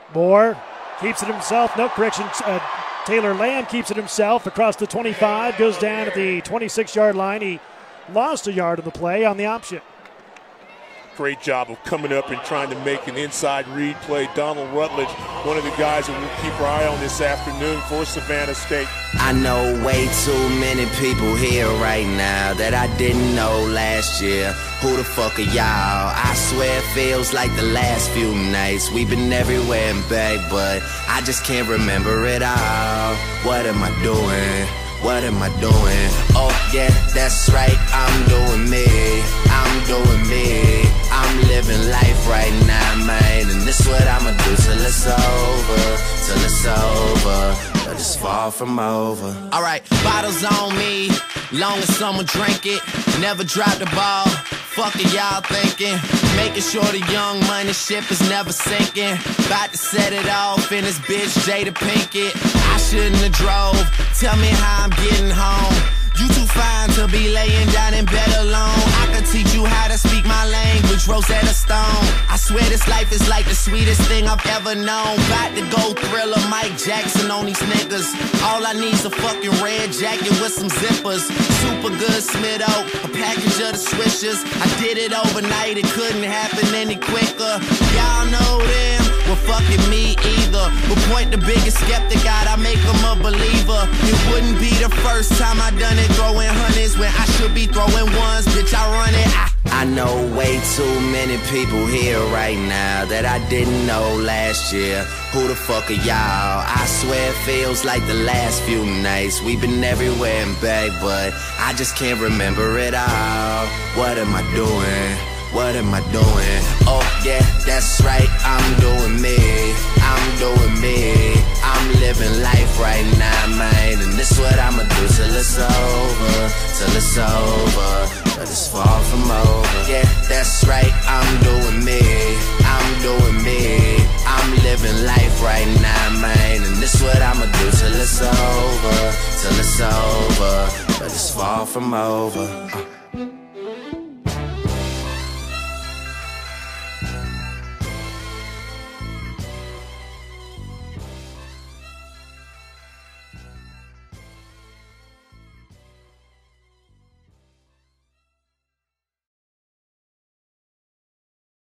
Moore keeps it himself. No correction. Taylor Lamb keeps it himself across the 25. Goes down at the 26-yard line. He lost a yard of the play on the option. Great job of coming up and trying to make an inside read play. Donald Rutledge, one of the guys that we'll keep our eye on this afternoon for Savannah State. I know way too many people here right now that I didn't know last year. Who the fuck are y'all? I swear it feels like the last few nights. We've been everywhere and back, but I just can't remember it all. What am I doing? What am I doing? Oh yeah, that's right, I'm doing me. I'm doing me. I'm living life right now, man. And this what I'ma do till it's over. Till it's over. But it's far from over. Alright, bottles on me. Long as someone drink it. Never drop the ball. Fuck it, y'all thinking. Making sure the young money ship is never sinking. About to set it off in this bitch Jada Pinkett. I shouldn't have drove. Tell me how I'm getting home. You too fine to be laying down in bed alone. I could teach you how to speak my language, Rosetta Stone. I swear this life is like the sweetest thing I've ever known. About to go Thriller, Mike Jackson on these niggas. All I need's a fucking red jacket with some zippers. Super good Smitto, a package of the Swishers. I did it overnight, it couldn't happen any quicker. Y'all know them, well fucking me either. But point the biggest skeptic out, I make him a believer. It wouldn't be the first time I done it, throwing hundreds when I should be throwing ones. Bitch, I run it. I know way too many people here right now that I didn't know last year. Who the fuck are y'all? I swear it feels like the last few nights. We've been everywhere and back, but I just can't remember it all. What am I doing? What am I doing? Oh yeah, that's right, I'm doing me. I'm doing me. I'm living life right now, man. And this what I'ma do till it's over. Till it's over. But it's far from over. Yeah, that's right, I'm doing me. I'm doing me. I'm living life right now, man. And this what I'ma do till it's over. Till it's over. But it's far from over.